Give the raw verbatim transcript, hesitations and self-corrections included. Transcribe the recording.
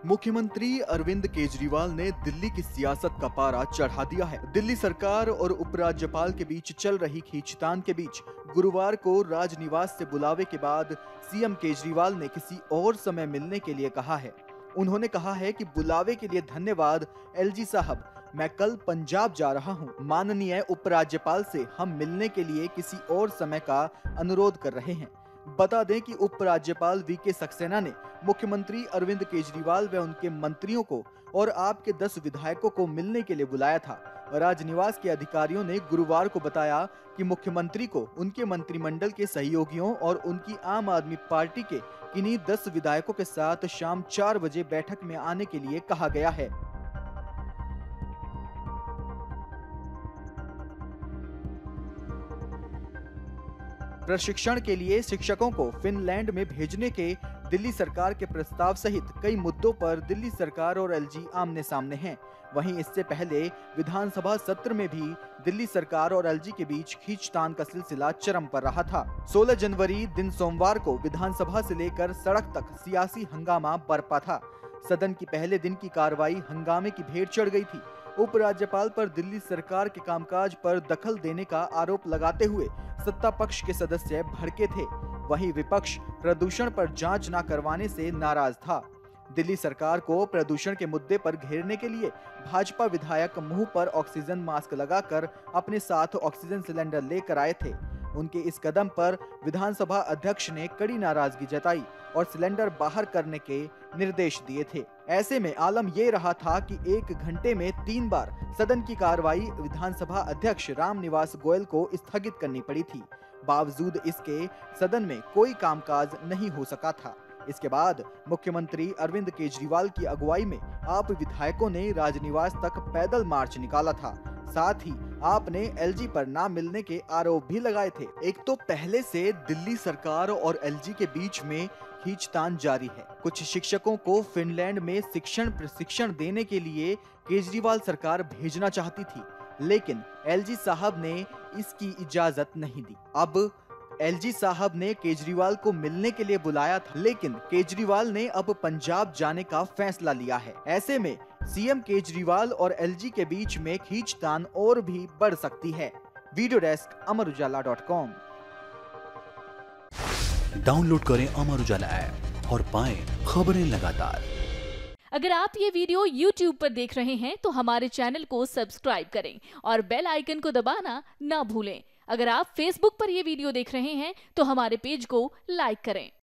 मुख्यमंत्री अरविंद केजरीवाल ने दिल्ली की सियासत का पारा चढ़ा दिया है। दिल्ली सरकार और उपराज्यपाल के बीच चल रही खींचतान के बीच गुरुवार को राजनिवास से बुलावे के बाद सीएम केजरीवाल ने किसी और समय मिलने के लिए कहा है। उन्होंने कहा है कि बुलावे के लिए धन्यवाद एलजी साहब, मैं कल पंजाब जा रहा हूं। माननीय उपराज्यपाल से हम मिलने के लिए किसी और समय का अनुरोध कर रहे हैं। बता दें कि उपराज्यपाल वी के सक्सेना ने मुख्यमंत्री अरविंद केजरीवाल व उनके मंत्रियों को और आपके दस विधायकों को मिलने के लिए बुलाया था। राजनिवास के अधिकारियों ने गुरुवार को बताया कि मुख्यमंत्री को उनके मंत्रिमंडल के सहयोगियों और उनकी आम आदमी पार्टी के किन्हीं दस विधायकों के साथ शाम चार बजे बैठक में आने के लिए कहा गया है। प्रशिक्षण के लिए शिक्षकों को फिनलैंड में भेजने के दिल्ली सरकार के प्रस्ताव सहित कई मुद्दों पर दिल्ली सरकार और एलजी आमने सामने हैं। वहीं इससे पहले विधानसभा सत्र में भी दिल्ली सरकार और एलजी के बीच खींचतान का सिलसिला चरम पर रहा था। सोलह जनवरी दिन सोमवार को विधानसभा से लेकर सड़क तक सियासी हंगामा बरपा था। सदन की पहले दिन की कार्रवाई हंगामे की भेंट चढ़ गई थी। उपराज्यपाल पर दिल्ली सरकार के कामकाज पर दखल देने का आरोप लगाते हुए सत्ता पक्ष के सदस्य भड़के थे। वहीं विपक्ष प्रदूषण पर जांच न करवाने से नाराज था। दिल्ली सरकार को प्रदूषण के मुद्दे पर घेरने के लिए भाजपा विधायक मुंह पर ऑक्सीजन मास्क लगाकर अपने साथ ऑक्सीजन सिलेंडर लेकर आए थे। उनके इस कदम पर विधानसभा अध्यक्ष ने कड़ी नाराजगी जताई और सिलेंडर बाहर करने के निर्देश दिए थे। ऐसे में आलम ये रहा था कि एक घंटे में तीन बार सदन की कार्रवाई विधानसभा अध्यक्ष रामनिवास गोयल को स्थगित करनी पड़ी थी। बावजूद इसके सदन में कोई कामकाज नहीं हो सका था। इसके बाद मुख्यमंत्री अरविंद केजरीवाल की अगुवाई में आप विधायकों ने राजनिवास तक पैदल मार्च निकाला था। साथ ही आपने एलजी पर ना मिलने के आरोप भी लगाए थे। एक तो पहले से दिल्ली सरकार और एलजी के बीच में खींचतान जारी है। कुछ शिक्षकों को फिनलैंड में शिक्षण प्रशिक्षण देने के लिए केजरीवाल सरकार भेजना चाहती थी, लेकिन एलजी साहब ने इसकी इजाजत नहीं दी। अब एलजी साहब ने केजरीवाल को मिलने के लिए बुलाया था, लेकिन केजरीवाल ने अब पंजाब जाने का फैसला लिया है। ऐसे में सीएम केजरीवाल और एलजी के बीच में खींचतान और भी बढ़ सकती है। Video desk Amar Ujala dot com. Download करें अमर उजाला ऐप और पाएं खबरें लगातार। अगर आप ये वीडियो यूट्यूब पर देख रहे हैं तो हमारे चैनल को सब्सक्राइब करें और बेल आइकन को दबाना ना भूलें। अगर आप फेसबुक पर ये वीडियो देख रहे हैं तो हमारे पेज को लाइक करें।